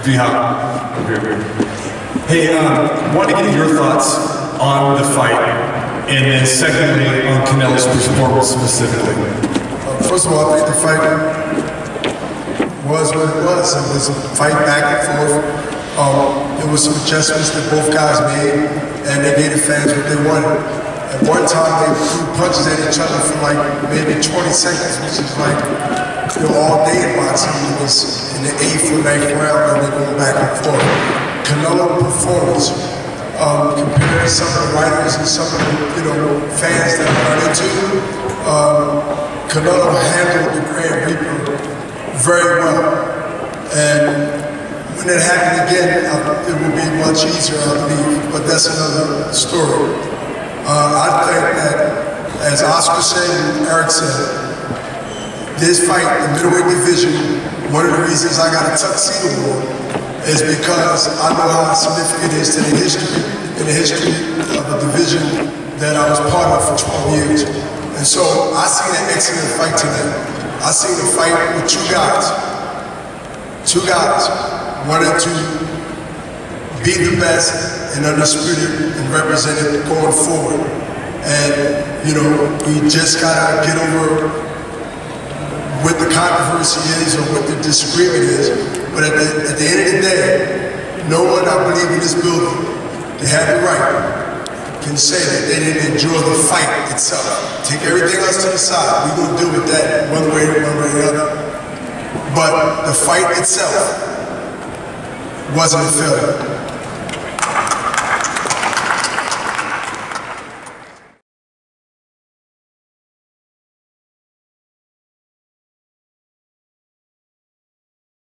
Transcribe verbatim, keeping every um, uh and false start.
V-Hop. Hey, um, wanted to get your thoughts on the fight, and then secondly, on Canelo's performance specifically. Uh, first of all, I think the fight was what it was. It was a fight back and forth. Um, there was some adjustments that both guys made, and they gave the fans what they wanted. At one time, they threw punches at each other for like maybe twenty seconds, which is like, you know, all day in boxing. It was in the eighth or ninth round, and they're going back and forth. Canelo performance, um, compared to some of the writers and some of the, you know, fans that run into, um, Canelo handled the Grand Reaper very well. And when it happened again, uh, it would be much easier, I believe, but that's another story. Uh, I think that, as Oscar said and Eric said, this fight, the middleweight division, one of the reasons I got a tuxedo on is because I know how significant it is to the history, in the history of a division that I was part of for twelve years. And so I seen an excellent fight tonight. I seen a fight with two guys. Two guys wanted to be the best and undisputed and represented going forward. And, you know, we just gotta get over what the controversy is or what the disagreement is. But at the, at the end of the day, no one, I believe, in this building, they have the right, can say that they didn't enjoy the fight itself. Take everything else to the side. We're going to deal with that one way or one way or the other. But the fight itself wasn't a failure.